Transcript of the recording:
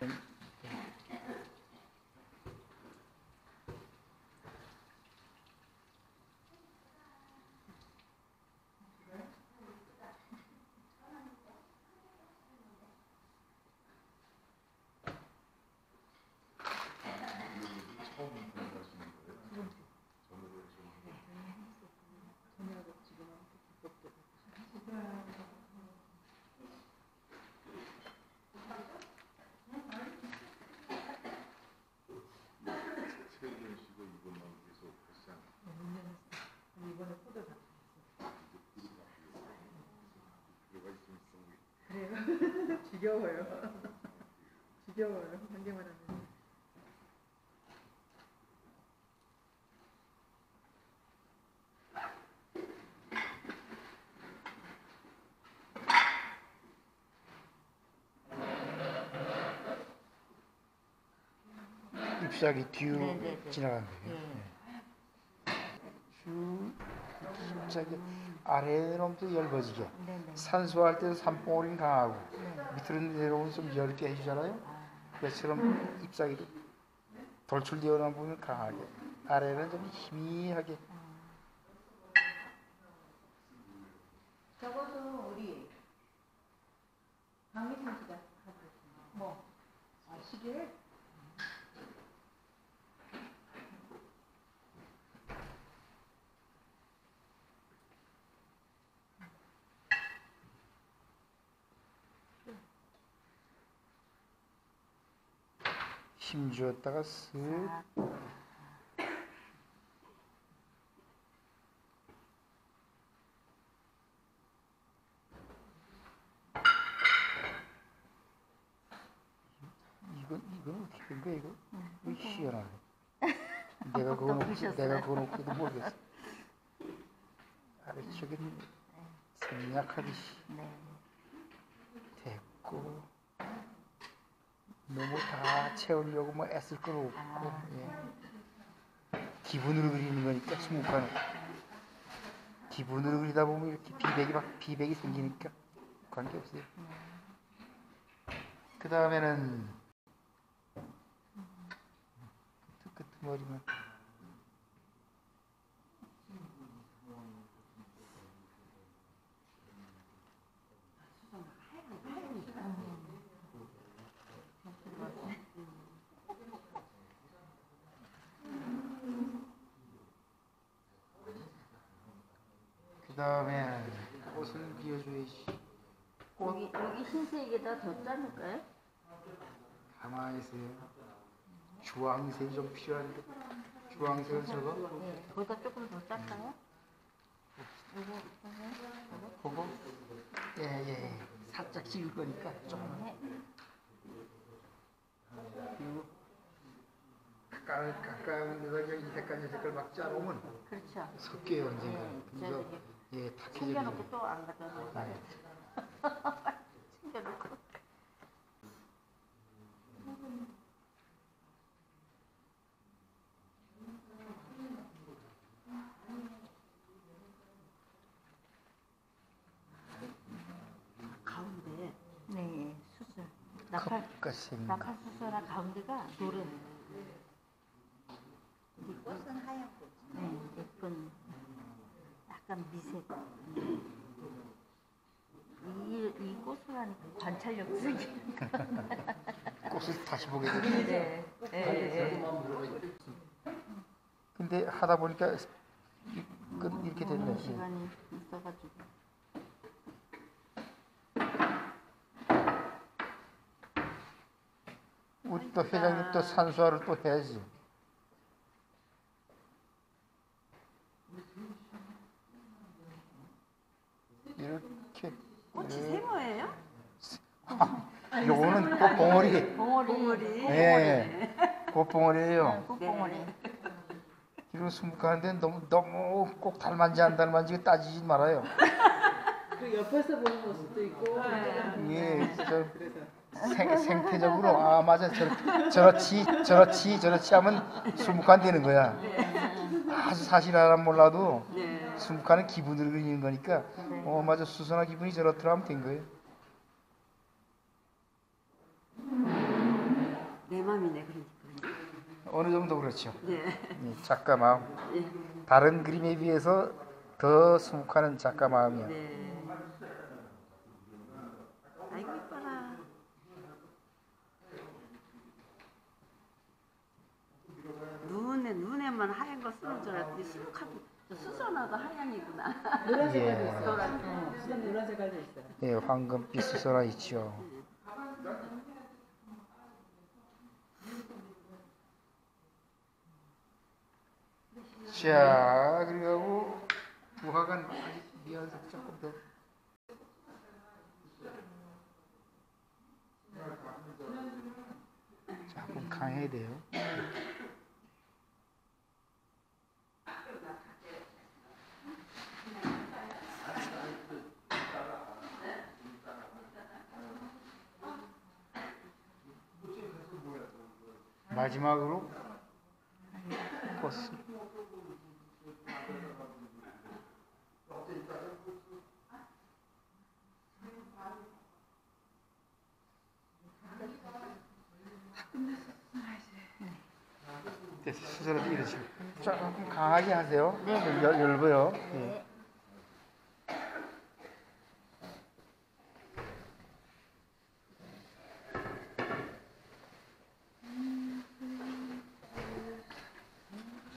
이번에 포도 다 그래요? 지겨워요. 지겨워요. 한개만 하면. 잎사귀 뒤로 지나가는 거예요. 쭉 잎사귀 아래로부터 얇아지게. 산소할 때는 산봉우리는 강하고 밑으로 내려오면 좀 얇게 해주잖아요. 그처럼 잎사귀도 돌출되어 나온 부분은 강하게, 아래는 좀 희미하게. 적어도 우리 강미순 씨가 하고 있습니다. 뭐? 시계를? 힘 주었다가 쓱 이건 어떻게 된 거야 이거? 이거 희한하네. 내가 그거 놓고도 모르겠어. 아래쪽에 생략하듯이 됐고, 너무 다 채우려고 뭐 애쓸 건 없고, 기분으로 그리는 거니까 수묵화는 기분으로 그리다 보면 이렇게 비백이 생기니까 관계없어요. 그 다음에는 끝머리만 그 다음에 꽃을 그려줘야지. 여기 흰색에다 더 자를까요? 가만히 있어요. 주황색이 좀 필요한데 주황색은 저거? 네, 거기다 조금 더 짤까요? 그거? 예. 살짝 지울 거니까 조금. 그리고 가까운 데다가 이 색깔 막 짜놓으면 그렇죠. 섞여요 언젠가. 그래서 탁해져. 챙겨놓고 또 안 갖다 놓을까요? 챙겨놓고. 가운데 수술. 낙할 수술한 가운데가 노른. 이 꽃은 하얀 꽃. 예쁜 약간 미색. 이 꽃을 하니까 관찰력 생기니까. 꽃을 다시 보게 되네. 네. 근데 하다 보니까 이렇게 됐네. 시간이 있어가지고. 우리 또 회장님 또 산수화를 또 해야지. 이렇게. 꽃이 세모예요? 요거는 꽃봉오리. 봉오리. 네. 꽃봉오리예요. 꽃봉오리. 이런 수묵하는데 너무 꼭 닮았는지 안 닮았는지 따지지 말아요. 그 옆에서 보는 모습도 있고. 생태적으로 맞아 저렇지 하면 수묵한 되는 거야. 아주 사실 하나 몰라도 수묵하는 기분을 그리는 거니까 맞아 수선화 기분이 저렇더라 하면 된 거예요. 마음이네 그러니까. 어느 정도 그렇죠. 네. 작가 마음. 예. 다른 그림에 비해서 더 수묵하는 작가 마음이야. 네. 아이고 이뻐라. 눈에만 하얀 거 쓰는 줄 알았더니 수묵하고 수선화도 하얀이구나. 노란 색깔도 예. 있어요. 수선 노란 색깔도 있어요. 예, 황금빛 수선화 있죠. 자, 그리고 부화관 아직 미연색 조금 더. 조금 강해야 돼요. 마지막으로 꽃. 됐어. 수저로 이러시고 조금 강하게 하세요. 네. 넓어요. 예. 네.